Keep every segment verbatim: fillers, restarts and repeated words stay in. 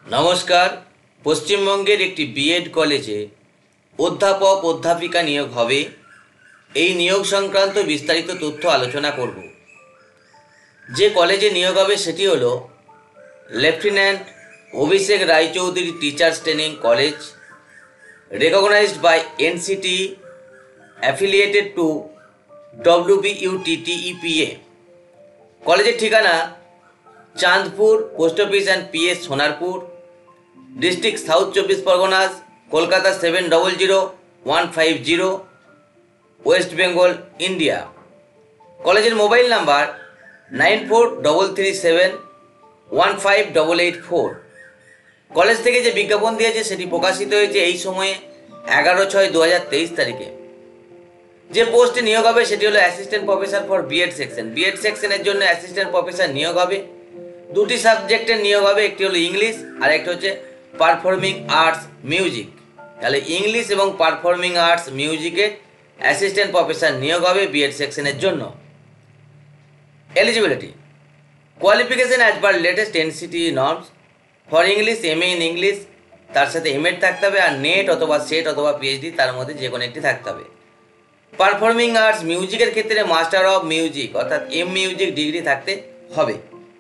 নমস্কার। পশ্চিমবঙ্গের একটি বিএড কলেজে অধ্যাপক অধ্যাপিকা নিয়োগ হবে। এই নিয়োগ সংক্রান্ত বিস্তারিত তথ্য আলোচনা করব। যে কলেজে নিয়োগ হবে সেটি হলো lieutenant Abhishek Raychaudhuri teachers training college, recognized by N C T E, affiliated to W B U T T E P A। কলেজের ঠিকানা Chandpur, post office and PS Sonarpur, district south চব্বিশ Parganas, Kolkata seven double zero one five zero, West Bengal, India. কলেজের mobile number nine four double three seven one five double eight four. College থেকে যে বিজ্ঞাপন দিয়েছে সেটি প্রকাশিত হয়েছে এই সময়ে এগারো ছয় দু হাজার তেইশ তারিখে। যে পোস্টে নিয়োগ হবে সেটি হলো assistant professor for BEd section. BEd সেকশনের জন্য অ্যাসিস্ট্যান্ট প্রফেসর নিয়োগ হবে। দুটি সাবজেক্টের নিয়োগ হবে, একটি হলো ইংলিশ আর একটি হচ্ছে পারফর্মিং আর্টস মিউজিক। তাহলে ইংলিশ এবং পারফর্মিং আর্টস মিউজিকের অ্যাসিস্ট্যান্ট প্রফেসর নিয়োগ হবে বিএড সেকশনের জন্য। Eligibility qualification as per latest NCT norms. For English M A in English, তার সাথে এমএড থাকতে হবে, আর নেট অথবা সেট অথবা পিএইচডি তার মধ্যে যে কোনো একটি থাকতে হবে। পারফর্মিং আর্টস মিউজিকের ক্ষেত্রে মাস্টার অফ মিউজিক অর্থাৎ এম মিউজিক ডিগ্রি থাকতে হবে।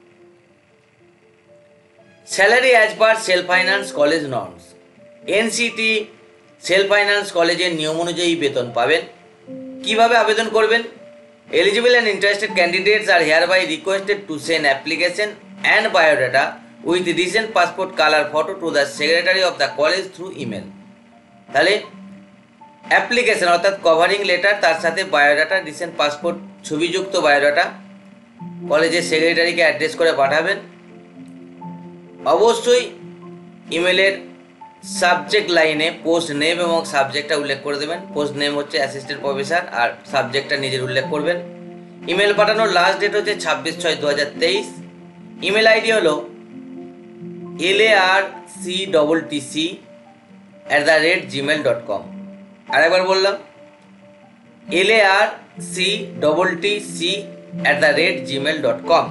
Salary as per self finance college norms. NCT self finance কলেজের নিয়ম অনুযায়ী বেতন পাবেন। কিভাবে আবেদন করবেন? Eligible and interested candidates are hereby requested to send application and biodata with recent passport colour photo to the secretary of the college through email. তাহলে application অর্থাৎ কভারিং লেটার, তার সাথে বায়োডাটা, রিসেন্ট পাসপোর্ট ছবিযুক্ত biodata কলেজের সেক্রেটারিকে address করে পাঠাবেন। অবশ্যই ইমেলের সাবজেক্ট লাইনে পোস্ট নেম এবং সাবজেক্টটা উল্লেখ করে দেবেন। পোস্ট নেম হচ্ছে অ্যাসিস্ট্যান্ট প্রফেসর আর সাবজেক্টটা নিজের উল্লেখ করবেন। ইমেল পাঠানোর লাস্ট ডেট হচ্ছে ছাব্বিশ ছয় দু হাজার তেইশ। ইমেল আইডি হলো L A R C double T C at the rate Gmail dot com. আরেকবার বললাম, L A R C double T C at the rate Gmail dot com.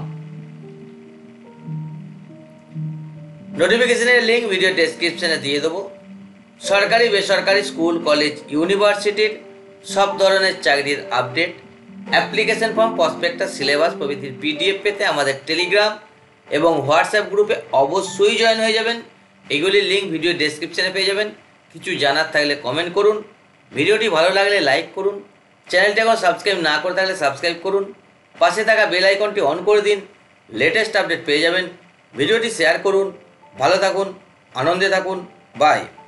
নোটিফিকেশনের লিঙ্ক ভিডিও ডেসক্রিপশনে দিয়ে দেবো। সরকারি বেসরকারি স্কুল কলেজ ইউনিভার্সিটির সব ধরনের চাকরির update, application form, prospectus, syllabus প্রভৃতির পিডিএফ পেতে আমাদের টেলিগ্রাম এবং হোয়াটসঅ্যাপ গ্রুপে অবশ্যই জয়েন হয়ে যাবেন। এগুলির লিঙ্ক ভিডিও ডেসক্রিপশনে পেয়ে যাবেন। কিছু জানার থাকলে কমেন্ট করুন। ভিডিওটি ভালো লাগলে লাইক করুন। চ্যানেলটি এখন সাবস্ক্রাইব না করে থাকলে সাবস্ক্রাইব করুন। পাশে থাকা বেল আইকনটি অন করে দিন, লেটেস্ট আপডেট পেয়ে যাবেন। ভিডিওটি শেয়ার করুন। ভালো থাকুন, আনন্দে থাকুন। বাই।